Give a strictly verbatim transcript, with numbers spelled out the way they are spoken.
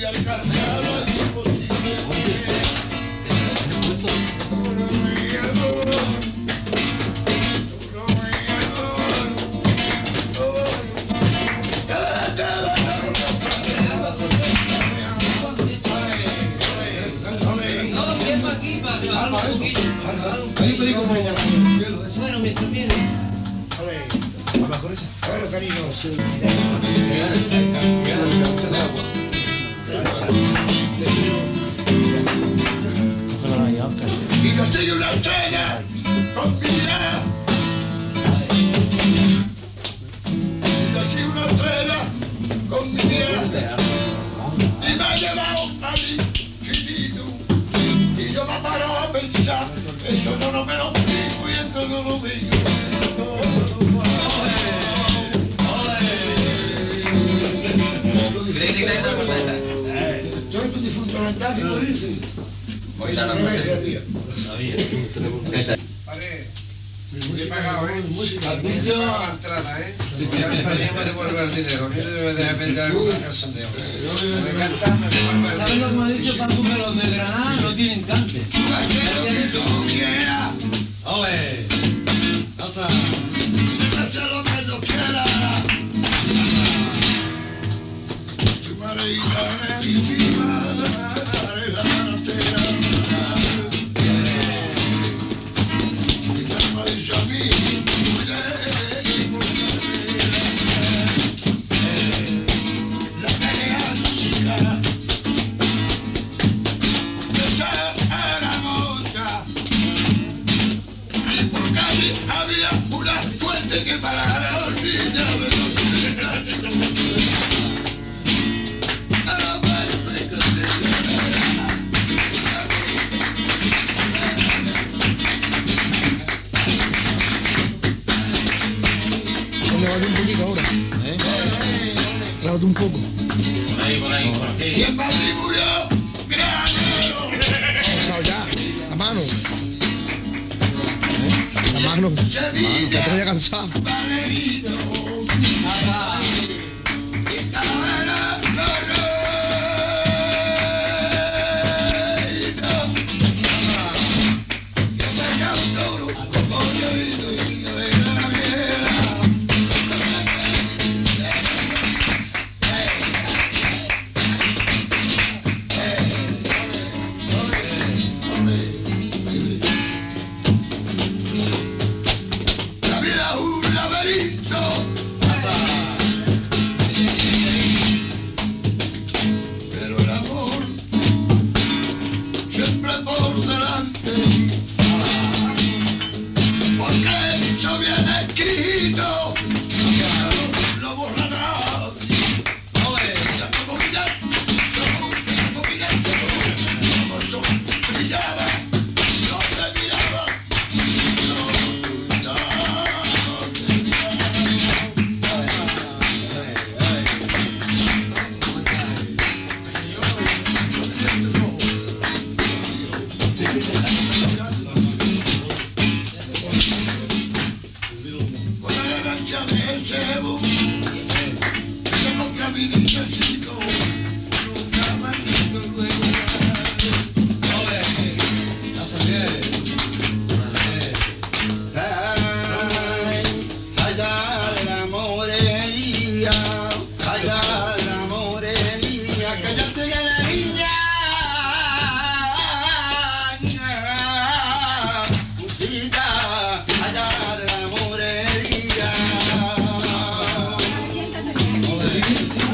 Bueno, mientras viene. Claro, cariño, sí. Y yo soy una estrella con mi mirada. Y yo soy una estrella con mi mirada. Y me ha llevado al infinito. Y yo me paro a pensar, eso no, no me lo digo y esto no lo digo. Yo soy un difunto mental que no dice. Hoy está la noche. Vale, muy pagado, ¿eh? Has dicho la entrada, ¿eh? Ya me estaríamos de devolver el dinero. A mí me debe de vender alguna casondeo. Me encanta, me devuelve el ¿Sabes lo que me ha dicho Paco? Que los de Granada no tienen cante. Tú haces lo que tú quieras. ¡Ole! ¡Casa! Tú haces lo que tú quieras. Tu maravilla es mi madre, la carretera. Y tú me has dicho a mí, la pelea música. Esa era otra. Y por calle había una fuente que parara a los niños de los Levante un poquito ahora. ¿Eh? Levante un poco. Por ahí, por ahí, por aquí. Y en Madrid murió Granero. Pasado ya. La mano. ¿Eh? La mano. Sevilla, Ya te cansado. Valerito. Y Talavera, no, no. Y me cago un toro, con llorito y no era la viera. La vida es un laberinto. Pero el amor siempre por delante. Porque eso viene escrito. No lo borra nadie. La comida, la comida, como yo brillaba, yo te miraba. Con la lancha de cebo, yo nunca vi ni necesito, nunca me quito luego. Casa bien. Allá la morería, allá la morería, cállate ya la niña, musita, allá la morería.